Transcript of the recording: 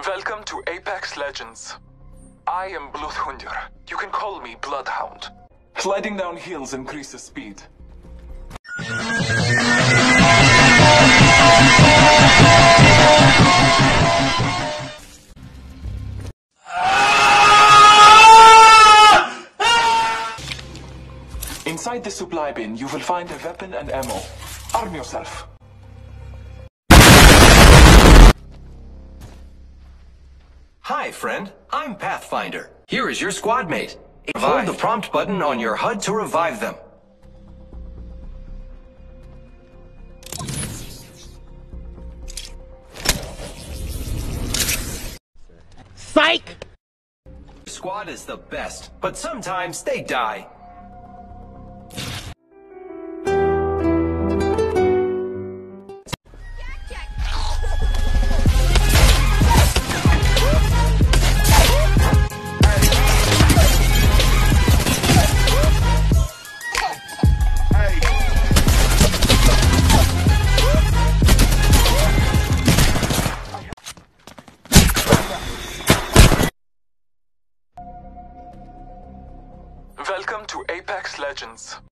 Welcome to Apex Legends. I am Bloodhunter. You can call me Bloodhound. Sliding down hills increases speed. Inside the supply bin, you will find a weapon and ammo. Arm yourself. Hi, friend. I'm Pathfinder. Here is your squad mate. Hold the prompt button on your HUD to revive them. Psych! Squad is the best, but sometimes they die. Welcome to Apex Legends.